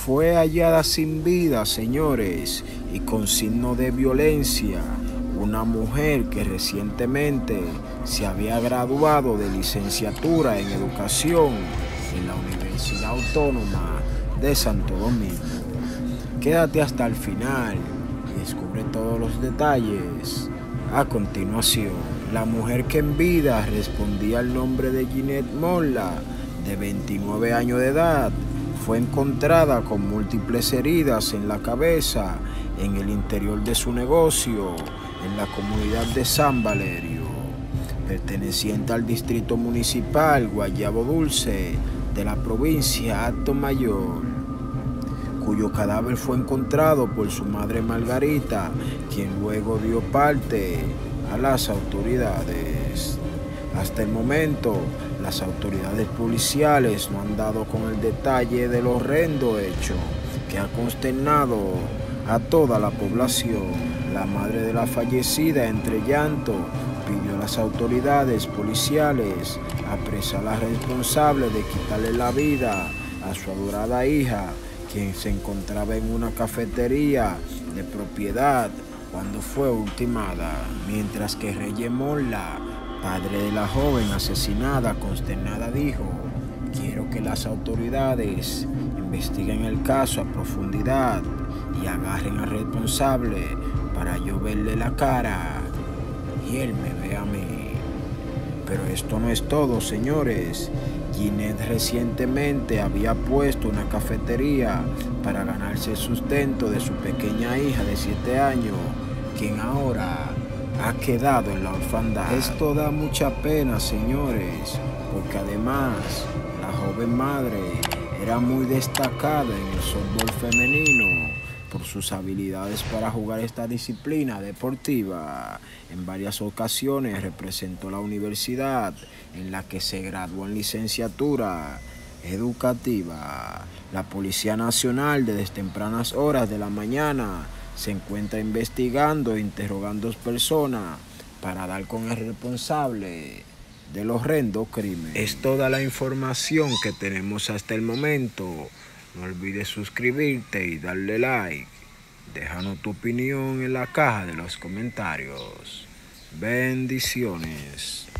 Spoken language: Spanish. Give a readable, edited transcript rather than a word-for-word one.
Fue hallada sin vida, señores, y con signo de violencia, una mujer que recientemente se había graduado de licenciatura en educación en la Universidad Autónoma de Santo Domingo. Quédate hasta el final y descubre todos los detalles. A continuación, la mujer que en vida respondía al nombre de Ginette Molla, de 29 años de edad, fue encontrada con múltiples heridas en la cabeza en el interior de su negocio en la comunidad de San Valerio, perteneciente al distrito municipal Guayabo Dulce de la provincia Hato-Mayor, cuyo cadáver fue encontrado por su madre Margarita, quien luego dio parte a las autoridades. Hasta el momento, las autoridades policiales no han dado con el detalle del horrendo hecho que ha consternado a toda la población. La madre de la fallecida, entre llanto, pidió a las autoridades policiales apresar a la responsable de quitarle la vida a su adorada hija, quien se encontraba en una cafetería de propiedad cuando fue ultimada, mientras que Reyes Molla, padre de la joven asesinada, consternada, dijo: "Quiero que las autoridades investiguen el caso a profundidad y agarren al responsable para yo verle la cara y él me ve a mí". Pero esto no es todo, señores. Ginette recientemente había puesto una cafetería para ganarse el sustento de su pequeña hija de 7 años, quien ahora ha quedado en la orfandad. Esto da mucha pena, señores, porque además la joven madre era muy destacada en el softball femenino por sus habilidades para jugar esta disciplina deportiva. En varias ocasiones representó la universidad en la que se graduó en licenciatura educativa. La Policía Nacional desde tempranas horas de la mañana se encuentra investigando e interrogando personas para dar con el responsable del horrendo crimen. Es toda la información que tenemos hasta el momento. No olvides suscribirte y darle like. Déjanos tu opinión en la caja de los comentarios. Bendiciones.